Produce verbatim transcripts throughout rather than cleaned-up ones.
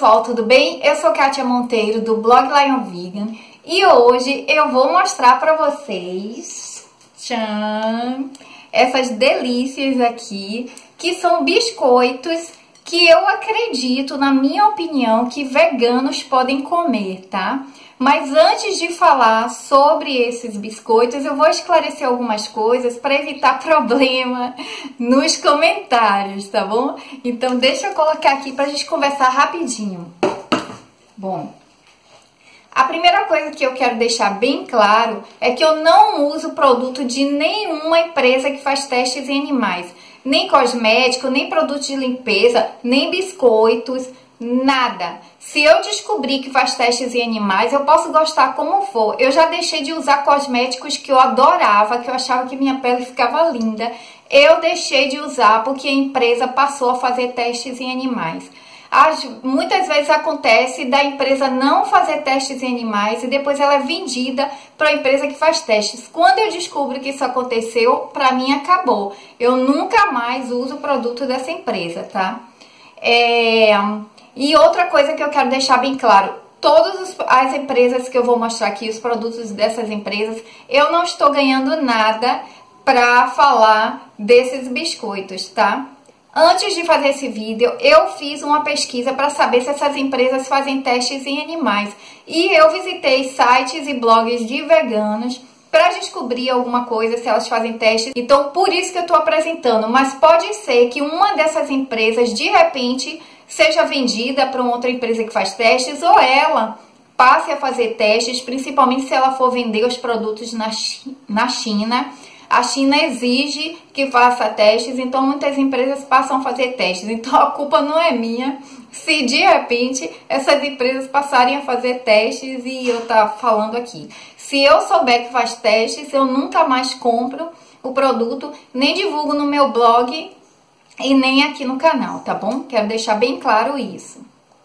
pessoal, tudo bem? Eu sou Kátia Monteiro do blog Lion Vegan e hoje eu vou mostrar para vocês tchan, essas delícias aqui, que são biscoitos que eu acredito, na minha opinião, que veganos podem comer, tá? Mas antes de falar sobre esses biscoitos, eu vou esclarecer algumas coisas para evitar problema nos comentários, tá bom? Então deixa eu colocar aqui para a gente conversar rapidinho. Bom, a primeira coisa que eu quero deixar bem claro é que eu não uso produto de nenhuma empresa que faz testes em animais. Nem cosmético, nem produto de limpeza, nem biscoitos, nada. Se eu descobrir que faz testes em animais, eu posso gostar como for. Eu já deixei de usar cosméticos que eu adorava, que eu achava que minha pele ficava linda. Eu deixei de usar porque a empresa passou a fazer testes em animais. As, muitas vezes acontece da empresa não fazer testes em animais e depois ela é vendida para a empresa que faz testes. Quando eu descubro que isso aconteceu, para mim acabou. Eu nunca mais uso o produto dessa empresa, tá? É... E outra coisa que eu quero deixar bem claro, todas as empresas que eu vou mostrar aqui, os produtos dessas empresas, eu não estou ganhando nada para falar desses biscoitos, tá? Antes de fazer esse vídeo, eu fiz uma pesquisa para saber se essas empresas fazem testes em animais. E eu visitei sites e blogs de veganos para descobrir alguma coisa, se elas fazem testes. Então, por isso que eu estou apresentando. Mas pode ser que uma dessas empresas, de repente, seja vendida para uma outra empresa que faz testes, ou ela passe a fazer testes, principalmente se ela for vender os produtos na, na China. A China exige que faça testes, então muitas empresas passam a fazer testes. Então a culpa não é minha se de repente essas empresas passarem a fazer testes e eu tá falando aqui. Se eu souber que faz testes, eu nunca mais compro o produto, nem divulgo no meu blog e nem aqui no canal, tá bom? Quero deixar bem claro isso.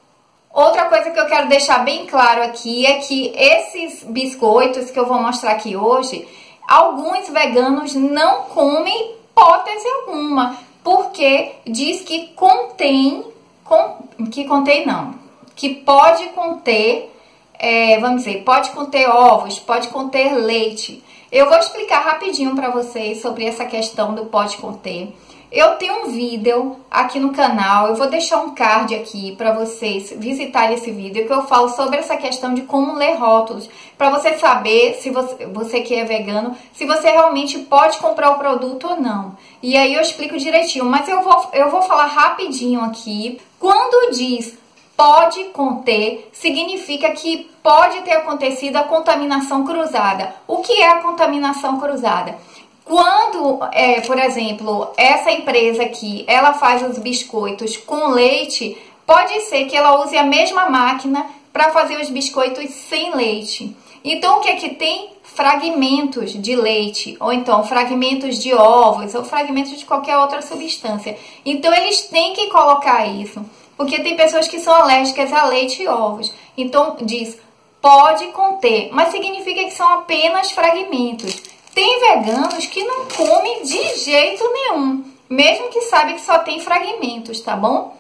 Outra coisa que eu quero deixar bem claro aqui é que esses biscoitos que eu vou mostrar aqui hoje, alguns veganos não comem hipótese alguma, porque diz que contém, com, que contém não, que pode conter, é, vamos dizer, pode conter ovos, pode conter leite. Eu vou explicar rapidinho para vocês sobre essa questão do pode conter. Eu tenho um vídeo aqui no canal, eu vou deixar um card aqui para vocês visitarem esse vídeo, que eu falo sobre essa questão de como ler rótulos, para você saber, se você, você que é vegano, se você realmente pode comprar o produto ou não. E aí eu explico direitinho, mas eu vou, eu vou falar rapidinho aqui. Quando diz pode conter, significa que pode ter acontecido a contaminação cruzada. O que é a contaminação cruzada? Quando, é, por exemplo, essa empresa aqui, ela faz os biscoitos com leite, pode ser que ela use a mesma máquina para fazer os biscoitos sem leite. Então, o que é que tem? Fragmentos de leite, ou então fragmentos de ovos, ou fragmentos de qualquer outra substância. Então, eles têm que colocar isso, porque tem pessoas que são alérgicas a leite e ovos. Então, diz, pode conter, mas significa que são apenas fragmentos. Tem veganos que não comem de jeito nenhum, mesmo que sabe que só tem fragmentos, tá bom?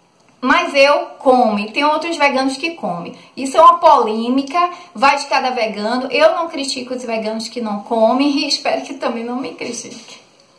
Mas eu como, e tem outros veganos que comem. Isso é uma polêmica, vai de cada vegano. Eu não critico os veganos que não comem e espero que também não me critiquem.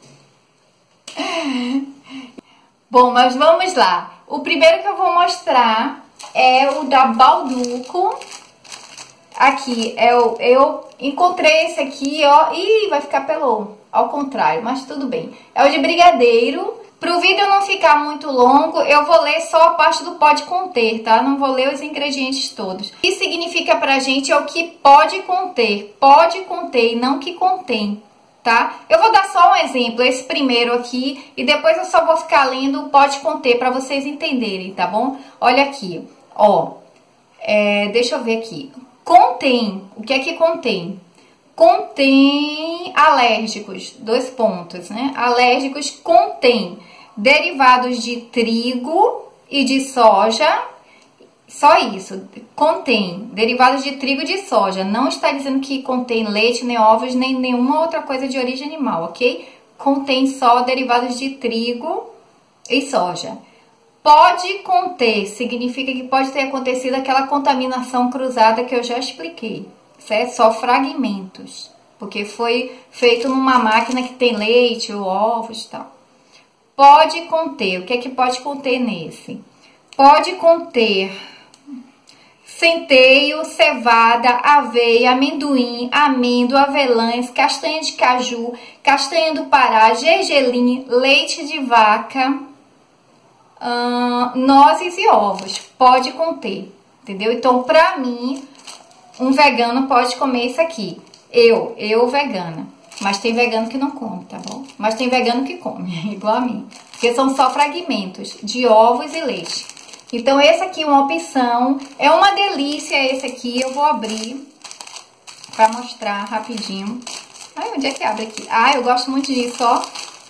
Bom, mas vamos lá. O primeiro que eu vou mostrar é o da Balduco. Aqui, eu, eu encontrei esse aqui, ó, ih, vai ficar pelo ao contrário, mas tudo bem. É o de brigadeiro. Para o vídeo não ficar muito longo, eu vou ler só a parte do pode conter, tá? Não vou ler os ingredientes todos. O que significa pra gente é o que pode conter. Pode conter e não que contém, tá? Eu vou dar só um exemplo, esse primeiro aqui, e depois eu só vou ficar lendo o pode conter para vocês entenderem, tá bom? Olha aqui, ó, é, deixa eu ver aqui. Contém, o que é que contém? Contém alérgicos, dois pontos, né? Alérgicos contém derivados de trigo e de soja, só isso, contém derivados de trigo e de soja. Não está dizendo que contém leite, nem ovos, nem nenhuma outra coisa de origem animal, ok? Contém só derivados de trigo e soja. Pode conter, significa que pode ter acontecido aquela contaminação cruzada que eu já expliquei, certo? Só fragmentos, porque foi feito numa máquina que tem leite ou ovos e tal. Pode conter, o que é que pode conter nesse? Pode conter centeio, cevada, aveia, amendoim, amêndoa, avelãs, castanha de caju, castanha do Pará, gergelim, leite de vaca, hum, nozes e ovos. Pode conter, entendeu? Então, pra mim, um vegano pode comer isso aqui. Eu, eu vegana. Mas tem vegano que não come, tá bom? Mas tem vegano que come, igual a mim. Porque são só fragmentos de ovos e leite. Então, esse aqui é uma opção. É uma delícia esse aqui. Eu vou abrir pra mostrar rapidinho. Ai, onde é que abre aqui? Ah, eu gosto muito disso, ó.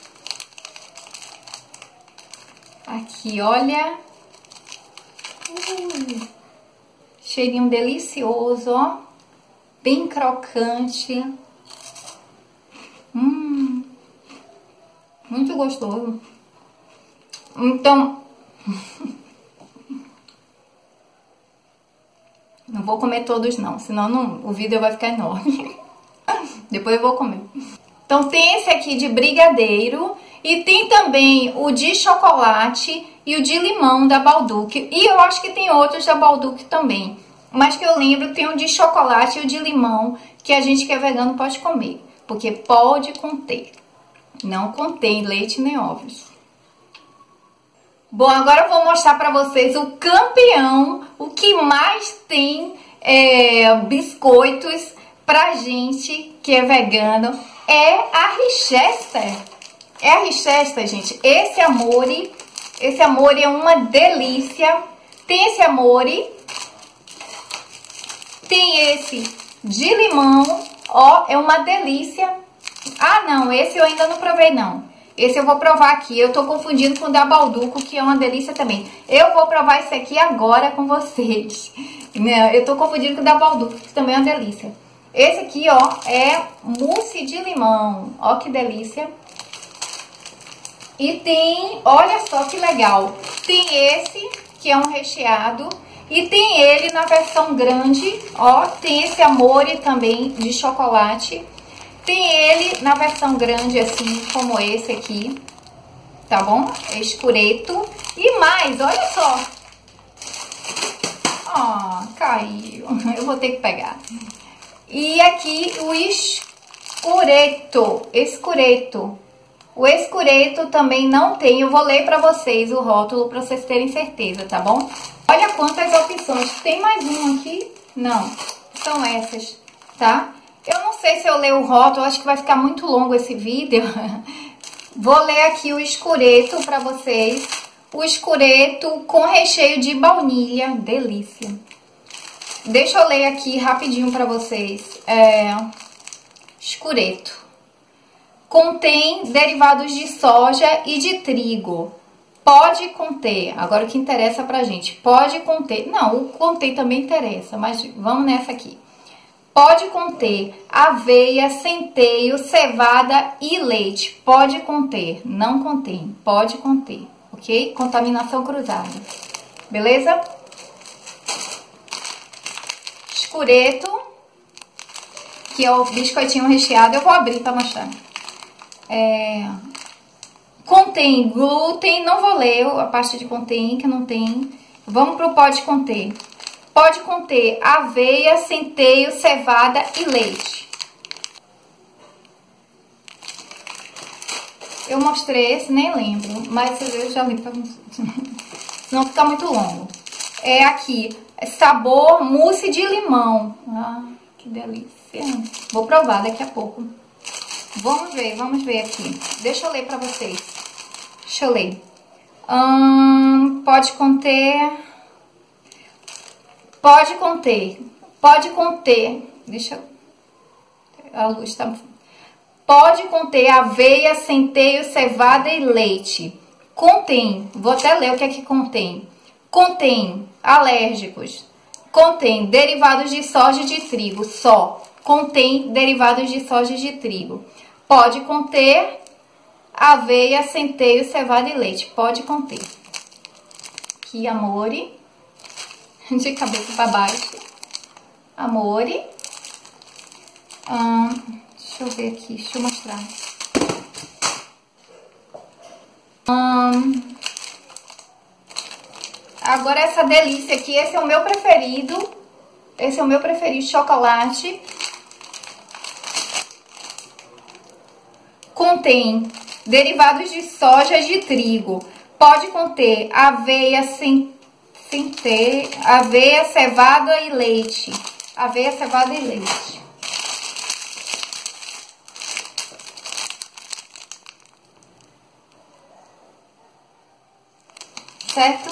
Aqui, olha. Uh, cheirinho delicioso, ó. Bem crocante. Hum, muito gostoso. Então, não vou comer todos não, senão não, o vídeo vai ficar enorme. Depois eu vou comer. Então tem esse aqui de brigadeiro e tem também o de chocolate e o de limão da Balduque. E eu acho que tem outros da Balduque também. Mas que eu lembro, tem o de chocolate e o de limão que a gente que é vegano pode comer. Porque pode conter. Não contém leite nem ovos. Bom, agora eu vou mostrar pra vocês o campeão, o que mais tem é, biscoitos pra gente que é vegano. É a Richester. É a Richester, gente. Esse Amore, esse Amore é uma delícia. Tem esse Amore. Tem esse de limão. Ó, é uma delícia. Ah, não, esse eu ainda não provei, não. Esse eu vou provar aqui. Eu tô confundindo com o da Balduco, que é uma delícia também. Eu vou provar esse aqui agora com vocês. Eu tô confundindo com o da Balduco, que também é uma delícia. Esse aqui, ó, é mousse de limão. Ó, que delícia. E tem, olha só que legal. Tem esse, que é um recheado. E tem ele na versão grande, ó, tem esse Amore também de chocolate. Tem ele na versão grande, assim, como esse aqui, tá bom? É escureto. E mais, olha só. Ó, caiu. Eu vou ter que pegar. E aqui o escureto, escureto. O escureto também não tem, eu vou ler pra vocês o rótulo pra vocês terem certeza, tá bom? Olha quantas opções. Tem mais um aqui? Não, são essas, tá? Eu não sei se eu ler o rótulo, acho que vai ficar muito longo esse vídeo. Vou ler aqui o escureto pra vocês. O escureto com recheio de baunilha, delícia. Deixa eu ler aqui rapidinho pra vocês. É... Escureto. Contém derivados de soja e de trigo. Pode conter, agora o que interessa pra gente, pode conter, não, o conter também interessa, mas vamos nessa aqui. Pode conter aveia, centeio, cevada e leite. Pode conter, não contém, pode conter, ok? Contaminação cruzada, beleza? Escureto, que é o biscoitinho recheado, eu vou abrir pra mostrar. É... Contém glúten, não vou ler a parte de contém, que não tem. Vamos pro pode conter. Pode conter aveia, centeio, cevada e leite. Eu mostrei esse, nem lembro, mas eu já li pra vocês. Senão fica muito longo. É aqui, sabor mousse de limão. Ah, que delícia. Vou provar daqui a pouco. Vamos ver, vamos ver aqui. Deixa eu ler pra vocês. Deixa eu ler. Hum, pode conter... Pode conter. Pode conter... Deixa eu... A luz tá... Pode conter aveia, centeio, cevada e leite. Contém... Vou até ler o que é que contém. Contém alérgicos. Contém derivados de soja e de trigo. Só. Contém derivados de soja e de trigo. Pode conter aveia, centeio, cevada e leite. Pode conter. aqui, Amore. De cabeça para baixo. Amore. Hum, deixa eu ver aqui, deixa eu mostrar. Hum, agora essa delícia aqui, esse é o meu preferido. Esse é o meu preferido, chocolate. Contém derivados de soja de trigo. Pode conter aveia, centeio, aveia, cevada e leite. Aveia, cevada e leite. Certo?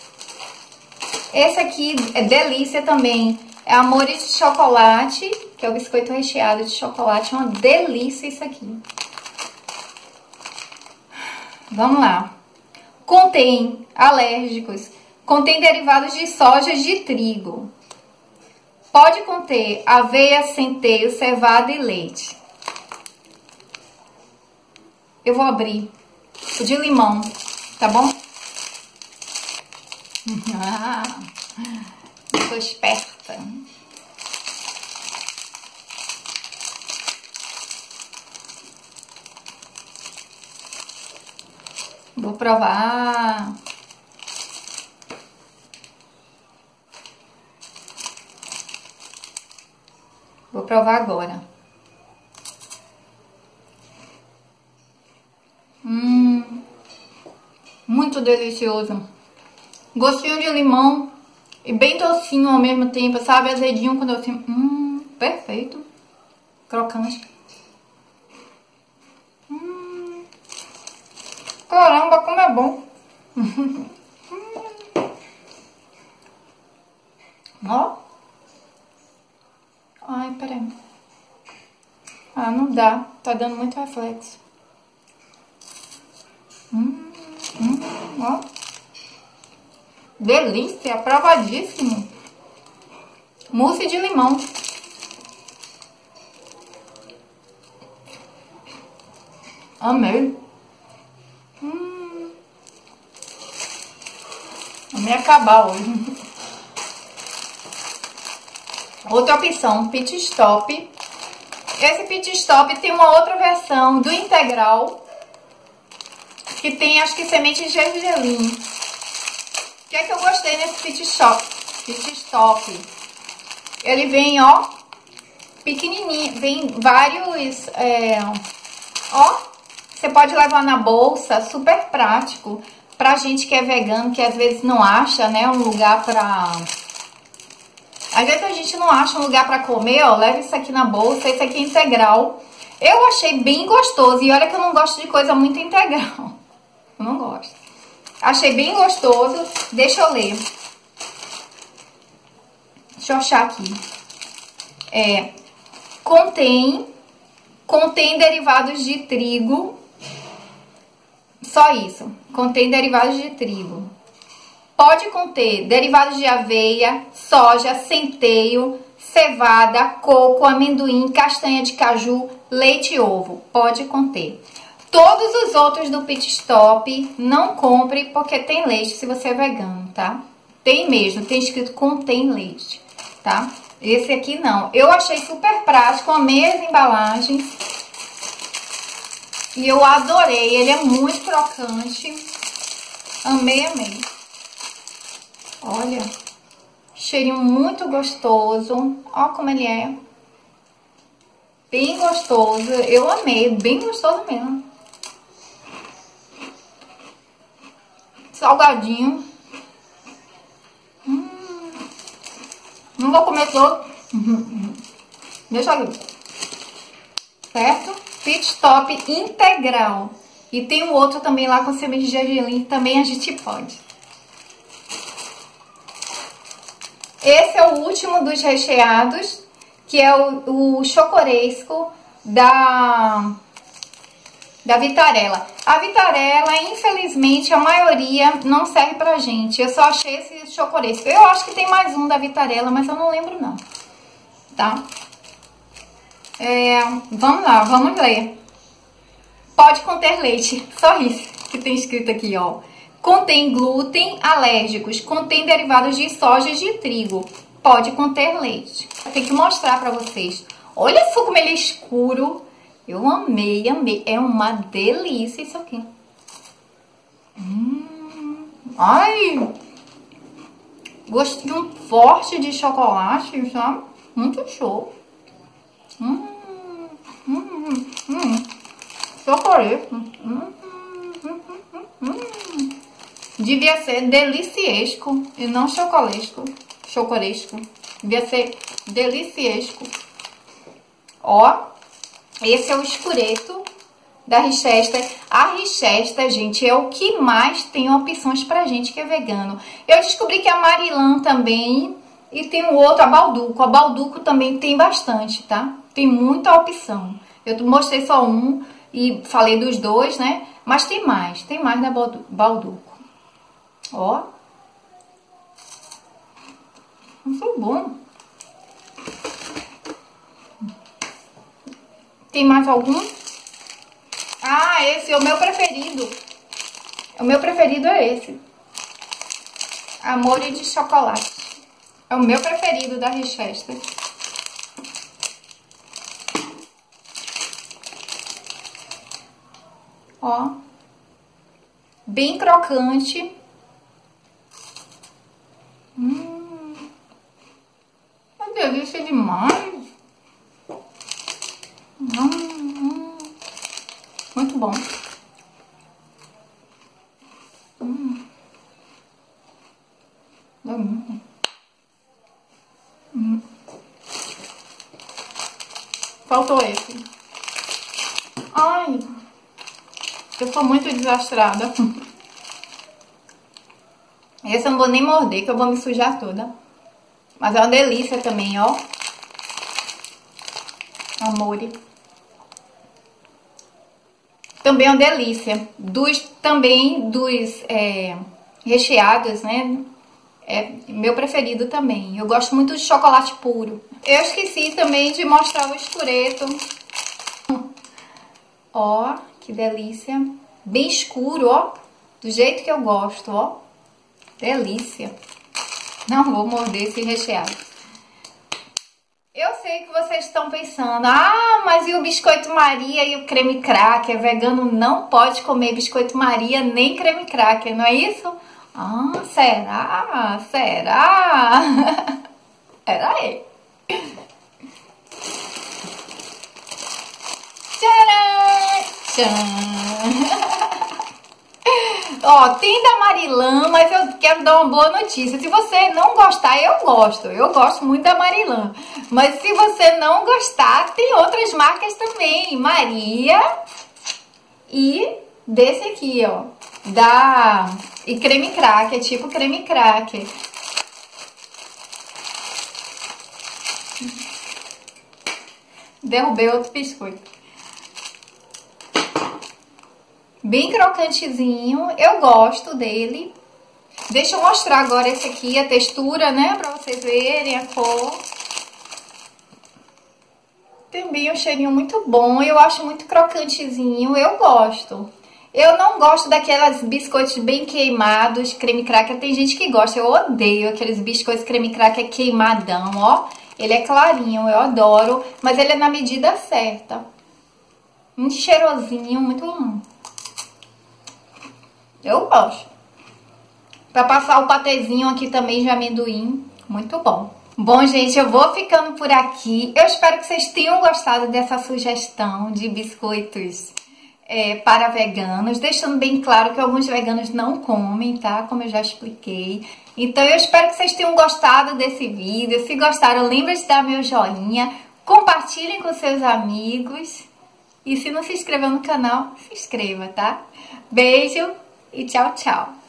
Esse aqui é delícia também. É Amores de chocolate, que é o biscoito recheado de chocolate. É uma delícia isso aqui. Vamos lá. Contém alérgicos. Contém derivados de soja de trigo. Pode conter aveia, centeio, cevada e leite. Eu vou abrir o de limão, tá bom? Ah, sou esperta. Vou provar. Vou provar agora. Hum, muito delicioso. Gostinho de limão e bem docinho ao mesmo tempo, sabe? Azedinho com docinho. Hum, perfeito. Crocante. Hum, caramba, como é bom. Hum. Ó. Ai, peraí. Ah, não dá. Tá dando muito reflexo. Hum, hum, ó. Delícia, aprovadíssimo. Mousse de limão. Amei. Hum. Amei acabar hoje. Outra opção, pit stop. Esse pit stop tem uma outra versão do integral, que tem, acho que, semente de gergelim. O que é que eu gostei nesse pit stop? Pit stop. Ele vem, ó, pequenininho, vem vários, é, ó, você pode levar na bolsa, super prático, pra gente que é vegano, que às vezes não acha, né, um lugar pra... Às vezes a gente não acha um lugar pra comer, ó, leva isso aqui na bolsa, esse aqui é integral. Eu achei bem gostoso, e olha que eu não gosto de coisa muito integral. Eu não gosto. Achei bem gostoso. Deixa eu ler. Deixa eu achar aqui. É, contém, contém derivados de trigo. Só isso. Contém derivados de trigo. Pode conter derivados de aveia, soja, centeio, cevada, coco, amendoim, castanha de caju, leite e ovo. Pode conter. Todos os outros do pit stop não compre porque tem leite se você é vegano, tá? Tem mesmo, tem escrito contém leite, tá? Esse aqui não. Eu achei super prático, amei as embalagens. E eu adorei, ele é muito crocante. Amei, amei. Olha, cheirinho muito gostoso. Ó como ele é. Bem gostoso. Eu amei, bem gostoso mesmo. Salgadinho. Hum. Não vou comer todo. Deixa ali. Certo? Pit stop integral. E tem o outro também lá com semente de gergelim. Também a gente pode. Esse é o último dos recheados, que é o, o chocoresco da, da Vitarella. A Vitarella, infelizmente, a maioria não serve pra gente. Eu só achei esse chocoresco. Eu acho que tem mais um da Vitarella, mas eu não lembro não, tá? É, vamos lá, vamos ler. Pode conter leite, só isso que tem escrito aqui, ó. Contém glúten, alérgicos, contém derivados de soja e de trigo. Pode conter leite. Eu tenho que mostrar pra vocês. Olha só como ele é escuro. Eu amei, amei. É uma delícia isso aqui. Hum, ai! Gostinho forte de chocolate, sabe? Muito show. Hum, hum, hum. Chocolate. Hum, hum, hum, hum, hum. Devia ser deliciesco e não chocolesco. Chocolesco. Devia ser deliciesco. Ó, esse é o escureto da Richester. A Richester, gente, é o que mais tem opções pra gente que é vegano. Eu descobri que a Marilã também, e tem o outro, a Balduco. A Balduco também tem bastante, tá? Tem muita opção. Eu mostrei só um e falei dos dois, né? Mas tem mais, tem mais da Balduco. Ó. Muito bom. Tem mais algum? Ah, esse é o meu preferido. O meu preferido é esse. Amor de chocolate. É o meu preferido da Richester. Ó. Bem crocante. Hum. Uma delícia demais. Hum. Muito bom. Hum. Hum. Hum. Faltou esse. Ai, eu sou muito desastrada. Esse eu não vou nem morder, que eu vou me sujar toda. Mas é uma delícia também, ó. Amore. Também é uma delícia. Dos, também dos é, recheados, né? É meu preferido também. Eu gosto muito de chocolate puro. Eu esqueci também de mostrar o escureto. Ó, que delícia. Bem escuro, ó. Do jeito que eu gosto, ó. Delícia. Não vou morder esse recheado. Eu sei que vocês estão pensando, ah, mas e o biscoito Maria e o creme cracker? Vegano não pode comer biscoito Maria nem creme cracker, não é isso? Ah, será? Será? Pera aí. Tcharam! Tcharam! Ó, tem da Marilã, mas eu quero dar uma boa notícia. Se você não gostar, eu gosto. Eu gosto muito da Marilã. Mas se você não gostar, tem outras marcas também. Maria e desse aqui, ó. Da... E creme cracker, tipo creme cracker. Derrubei outro biscoito. Bem crocantezinho, eu gosto dele. Deixa eu mostrar agora esse aqui, a textura, né? Pra vocês verem a cor. Também um cheirinho muito bom, eu acho muito crocantezinho, eu gosto. Eu não gosto daquelas biscoitos bem queimados, creme cracker. Tem gente que gosta, eu odeio aqueles biscoitos creme cracker queimadão, ó. Ele é clarinho, eu adoro, mas ele é na medida certa. Muito cheirosinho, muito bom. Eu gosto. Pra passar o patezinho aqui também de amendoim. Muito bom. Bom, gente, eu vou ficando por aqui. Eu espero que vocês tenham gostado dessa sugestão de biscoitos é, para veganos. Deixando bem claro que alguns veganos não comem, tá? Como eu já expliquei. Então, eu espero que vocês tenham gostado desse vídeo. Se gostaram, lembre de dar meu joinha. Compartilhem com seus amigos. E se não se inscreveu no canal, se inscreva, tá? Beijo! E tchau, tchau!